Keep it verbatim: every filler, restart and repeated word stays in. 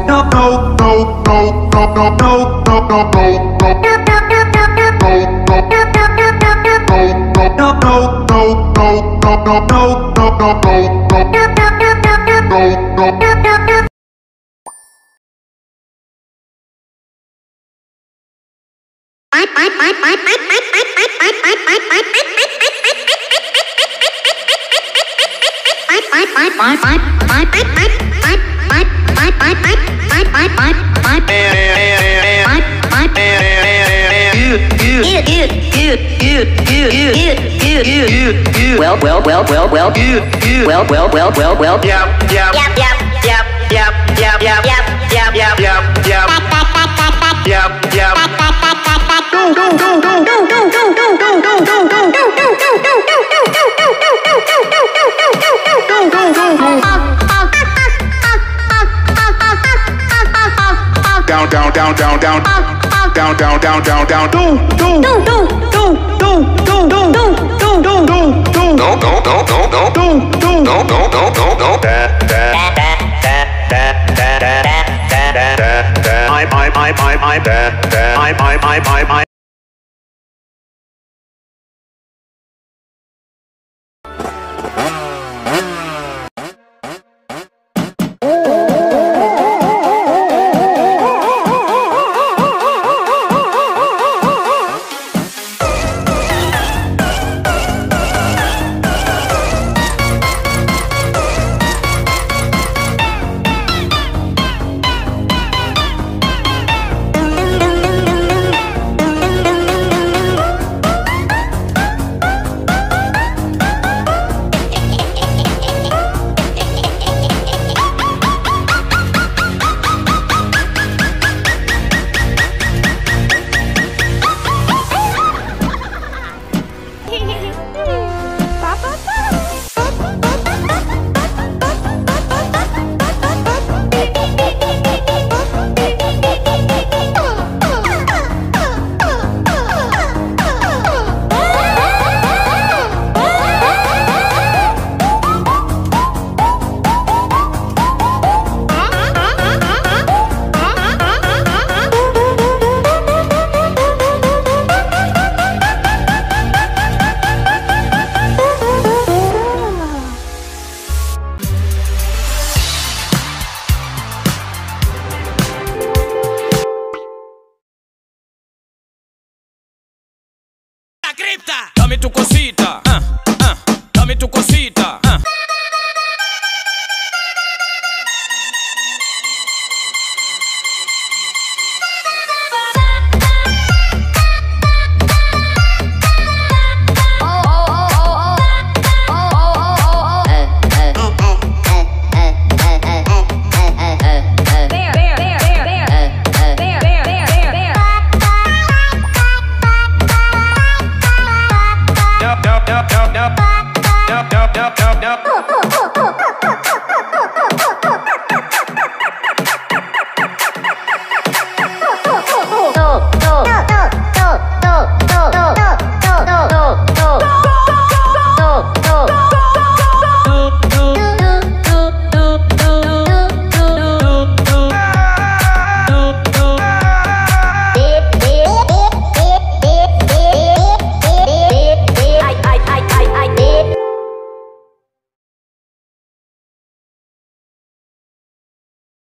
Well, well, well, well, well, you, you, well, well, well, well, well, yeah, yeah, yeah, yeah, yeah, yeah, yeah, yeah, yeah, yeah, yeah, yeah, yeah, yeah, do, do, do, do, do, do, do, do, do, down, down, down, down, down, down, down, down, down, down, do, do, do, do, do, do, do, do, do, do, do, do, no, no, no, no, no, do, do, no, no, no, no, no, da, da, da, da, da, da, da, da, da, da, my, my, my, my, my, da, da, my, my, my, my, my. Dame tu cosita.